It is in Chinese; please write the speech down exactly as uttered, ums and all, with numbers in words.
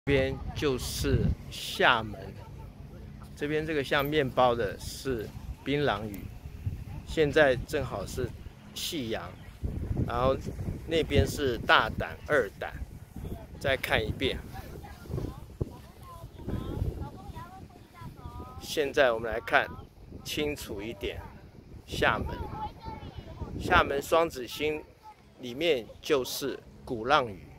这边就是厦门，这边这个像面包的是槟榔屿，现在正好是夕阳，然后那边是大胆二胆，再看一遍。现在我们来看清楚一点，厦门，厦门双子星里面就是鼓浪屿。